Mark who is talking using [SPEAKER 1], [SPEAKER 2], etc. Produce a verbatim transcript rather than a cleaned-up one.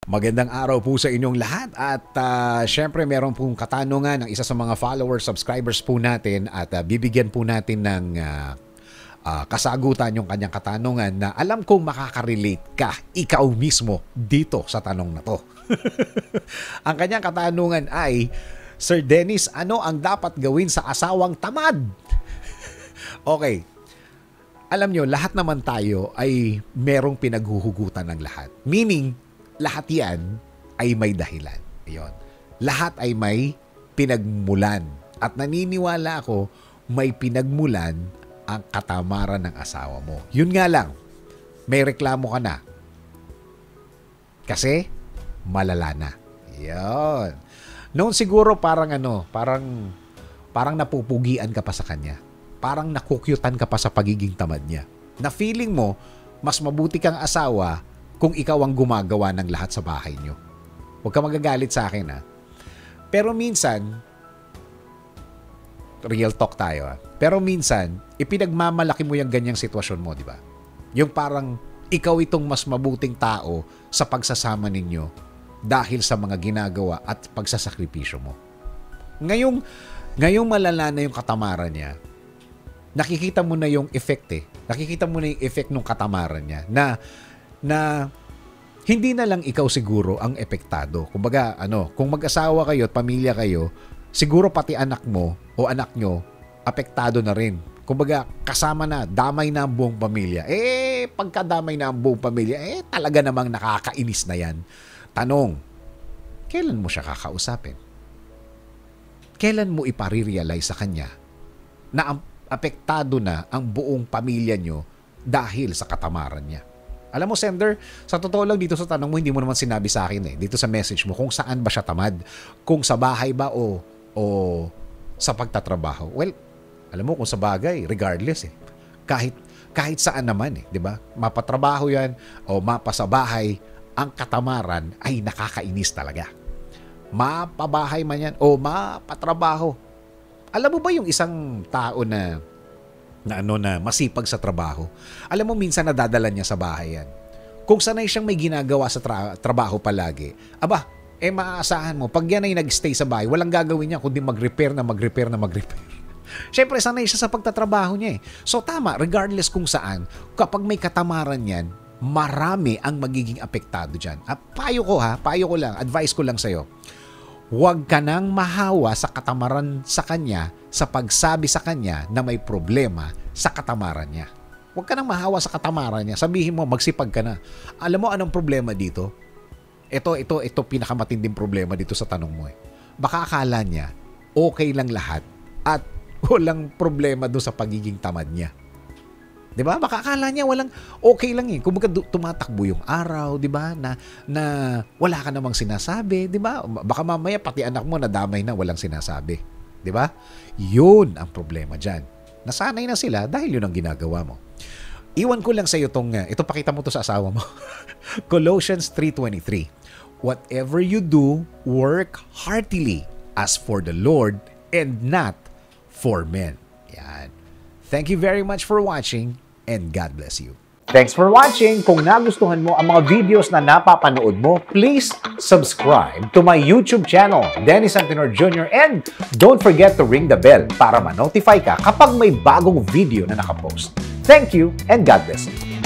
[SPEAKER 1] Magandang araw po sa inyong lahat at uh, syempre meron pong katanungan ng isa sa mga followers, subscribers po natin at uh, bibigyan po natin ng uh, uh, kasagutan yung kanyang katanungan na alam kong makaka-relate ka, ikaw mismo, dito sa tanong na to. Ang kanyang katanungan ay, Sir Dennis, ano ang dapat gawin sa asawang tamad? Okay. Alam nyo, lahat naman tayo ay merong pinaghuhugutan ng lahat. Meaning, lahat yan ay may dahilan. Ayun. Lahat ay may pinagmulan. At naniniwala ako, may pinagmulan ang katamaran ng asawa mo. Yun nga lang, may reklamo ka na. Kasi, malala na. Yun. Noon siguro parang ano, parang, parang napupugian ka pa sa kanya. Parang nakukyutan ka pa sa pagiging tamad niya. Na feeling mo, mas mabuti kang asawa kung ikaw ang gumagawa ng lahat sa bahay nyo. Huwag ka magagalit sa akin, ha? Pero minsan, real talk tayo, ha? Pero minsan, ipinagmamalaki mo yung ganyang sitwasyon mo, di ba? Yung parang ikaw itong mas mabuting tao sa pagsasama ninyo dahil sa mga ginagawa at pagsasakripisyo mo. Ngayong, ngayong malala na yung katamaran niya, nakikita mo na yung effect eh. Nakikita mo na yung effect ng katamaran niya na na hindi na lang ikaw siguro ang epektado. Kumbaga, ano, kung mag-asawa kayo at pamilya kayo, siguro pati anak mo o anak nyo, apektado na rin. Kumbaga, kasama na, damay na ang buong pamilya. Eh, pagkadamay na ang buong pamilya, eh, talaga namang nakakainis na yan. Tanong, kailan mo siya kakausapin? Kailan mo ipare-realize sa kanya na apektado na ang buong pamilya nyo dahil sa katamaran niya? Alam mo, sender, sa totoo lang dito sa tanong mo, hindi mo naman sinabi sa akin eh, dito sa message mo, kung saan ba siya tamad? Kung sa bahay ba o, o sa pagtatrabaho? Well, alam mo, kung sa bagay, regardless eh. Kahit, kahit saan naman eh, di ba? Mapatrabaho yan o mapasabahay, ang katamaran ay nakakainis talaga. Mapabahay man yan o mapatrabaho. Alam mo ba yung isang tao na na ano na masipag sa trabaho. Alam mo, minsan nadadala niya sa bahay yan. Kung sanay siyang may ginagawa sa tra- trabaho palagi, aba, eh maaasahan mo, pag yan ay nag-stay sa bahay, walang gagawin niya kundi mag-repair na mag-repair na mag-repair. Siyempre, sanay siya sa pagtatrabaho niya eh. So tama, regardless kung saan, kapag may katamaran yan, marami ang magiging apektado dyan. Ah, payo ko ha, payo ko lang, advice ko lang sa'yo. Huwag ka nang mahawa sa katamaran sa kanya sa pagsabi sa kanya na may problema sa katamaran niya. Huwag ka nang mahawa sa katamaran niya. Sabihin mo, magsipag ka na. Alam mo anong problema dito? Ito, ito, ito pinakamatinding problema dito sa tanong mo eh. Baka akala niya, okay lang lahat at walang problema doon sa pagiging tamad niya. Diba? Baka akala niya walang okay lang eh. Kung baga tumatakbo yung araw, diba? Na, na wala ka namang sinasabi, diba? Baka mamaya pati anak mo nadamay na walang sinasabi. Diba? Yun ang problema dyan. Nasanay na sila dahil yun ang ginagawa mo. Iwan ko lang sa iyo itong, uh, ito pakita mo to sa asawa mo. Colossians three twenty-three. Whatever you do, work heartily as for the Lord and not for men. Yan. Thank you very much for watching. And God bless you. Thanks for watching. Kung nagustuhan mo ang mga videos na napapanood mo, please subscribe to my YouTube channel, Dennis Antenor Junior And don't forget to ring the bell para ma-notify ka kapag may bagong video na nakapost. Thank you and God bless you.